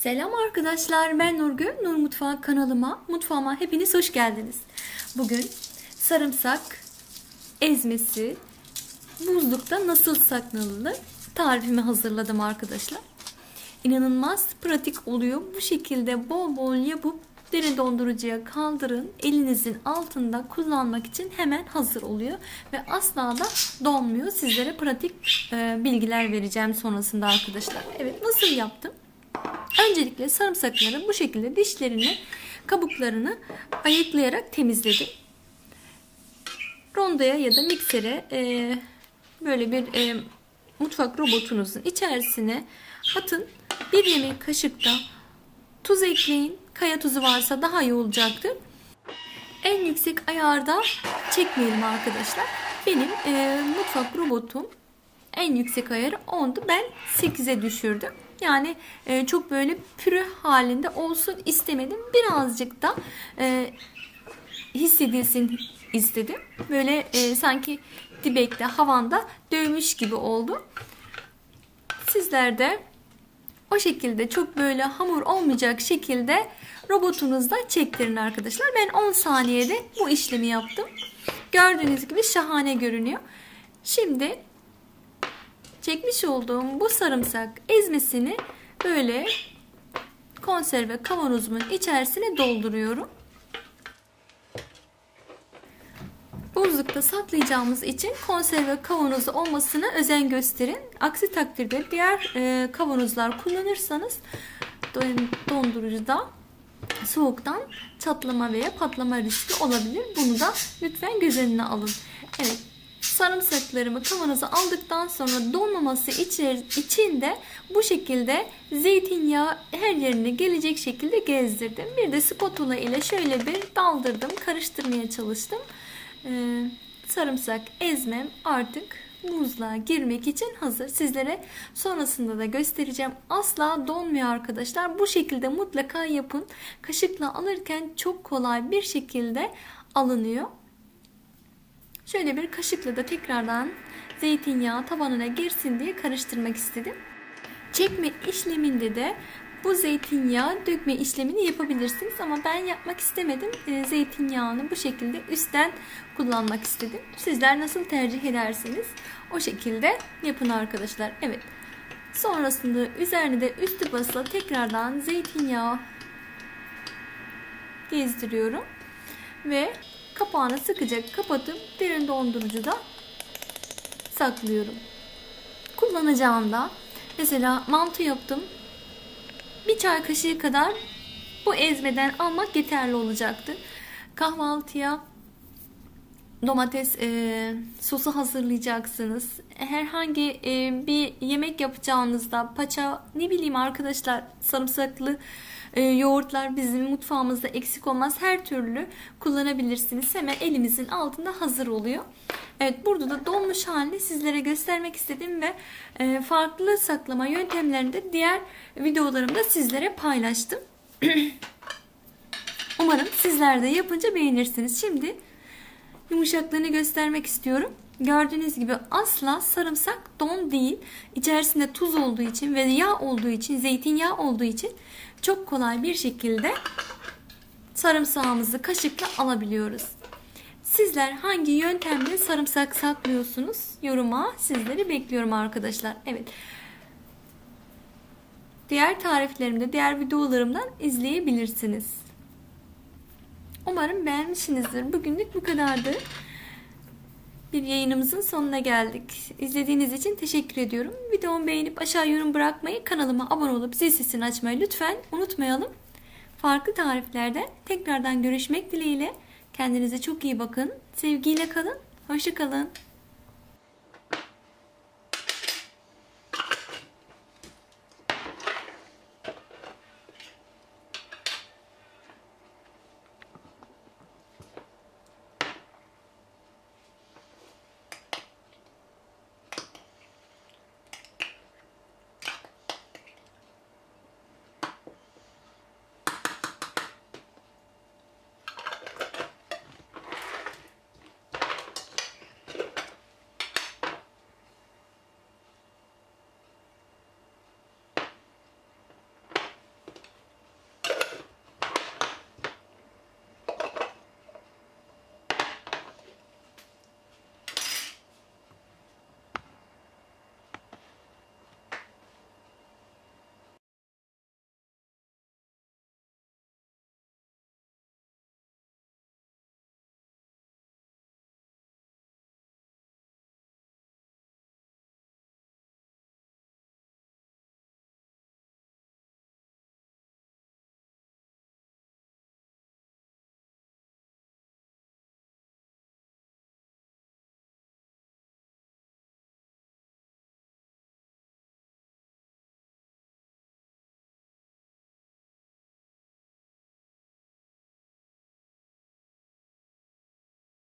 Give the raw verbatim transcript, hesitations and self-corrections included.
Selam arkadaşlar, ben Nurgül. Nur Mutfağı kanalıma, mutfağıma hepiniz hoş geldiniz. Bugün sarımsak ezmesi buzlukta nasıl saklanılır tarifimi hazırladım arkadaşlar. İnanılmaz pratik oluyor. Bu şekilde bol bol yapıp derin dondurucuya kaldırın. Elinizin altında kullanmak için hemen hazır oluyor. Ve asla da donmuyor. Sizlere pratik e, bilgiler vereceğim sonrasında arkadaşlar. Evet, nasıl yaptım? Öncelikle sarımsakları bu şekilde dişlerini, kabuklarını ayıklayarak temizledim. Rondoya ya da miksere e, böyle bir e, mutfak robotunuzun içerisine atın. Bir yemek kaşık da tuz ekleyin. Kaya tuzu varsa daha iyi olacaktır. En yüksek ayarda çekmeyelim arkadaşlar. Benim e, mutfak robotum en yüksek ayarı ondu. Ben sekize düşürdüm. Yani e, çok böyle püre halinde olsun istemedim. Birazcık da e, hissedilsin istedim. Böyle e, sanki dibekte, havanda dövmüş gibi oldu. Sizler de o şekilde çok böyle hamur olmayacak şekilde robotunuzda çektirin arkadaşlar. Ben on saniyede bu işlemi yaptım. Gördüğünüz gibi şahane görünüyor. Şimdi çekmiş olduğum bu sarımsak ezmesini böyle konserve kavanozumun içerisine dolduruyorum. Buzlukta saklayacağımız için konserve kavanozu olmasına özen gösterin. Aksi takdirde diğer e, kavanozlar kullanırsanız dondurucuda soğuktan çatlama veya patlama riski olabilir. Bunu da lütfen göz önüne alın. Evet. Sarımsaklarımı kavanoza aldıktan sonra donmaması için de bu şekilde zeytinyağı her yerine gelecek şekilde gezdirdim. Bir de spatula ile şöyle bir daldırdım. Karıştırmaya çalıştım. Ee, sarımsak ezmem artık buzluğa girmek için hazır. Sizlere sonrasında da göstereceğim. Asla donmuyor arkadaşlar. Bu şekilde mutlaka yapın. Kaşıkla alırken çok kolay bir şekilde alınıyor. Şöyle bir kaşıkla da tekrardan zeytinyağı tabanına girsin diye karıştırmak istedim. Çekme işleminde de bu zeytinyağı dökme işlemini yapabilirsiniz ama ben yapmak istemedim. Zeytinyağını bu şekilde üstten kullanmak istedim. Sizler nasıl tercih ederseniz o şekilde yapın arkadaşlar. Evet. Sonrasında üzerine de üstü basılı tekrardan zeytinyağı gezdiriyorum ve kapağını sıkıca kapatıp derin dondurucuda saklıyorum. Kullanacağımda mesela mantı yaptım. Bir çay kaşığı kadar bu ezmeden almak yeterli olacaktı. Kahvaltıya domates e, sosu hazırlayacaksınız. Herhangi e, bir yemek yapacağınızda paça, ne bileyim arkadaşlar, sarımsaklı e, yoğurtlar bizim mutfağımızda eksik olmaz. Her türlü kullanabilirsiniz. Hemen elimizin altında hazır oluyor. Evet, burada da donmuş halini sizlere göstermek istedim ve e, farklı saklama yöntemlerini de diğer videolarımda sizlere paylaştım. Umarım sizler de yapınca beğenirsiniz. Şimdi yumuşaklığını göstermek istiyorum. Gördüğünüz gibi asla sarımsak don değil. İçerisinde tuz olduğu için ve yağ olduğu için, zeytinyağı olduğu için çok kolay bir şekilde sarımsağımızı kaşıkla alabiliyoruz. Sizler hangi yöntemle sarımsak saklıyorsunuz? Yoruma sizleri bekliyorum arkadaşlar. Evet. Diğer tariflerimde, diğer videolarımdan izleyebilirsiniz. Umarım beğenmişsinizdir. Bugünlük bu kadardı. Bir yayınımızın sonuna geldik. İzlediğiniz için teşekkür ediyorum. Videomu beğenip aşağı yorum bırakmayı, kanalıma abone olup zil sesini açmayı lütfen unutmayalım. Farklı tariflerde tekrardan görüşmek dileğiyle. Kendinize çok iyi bakın. Sevgiyle kalın. Hoşça kalın.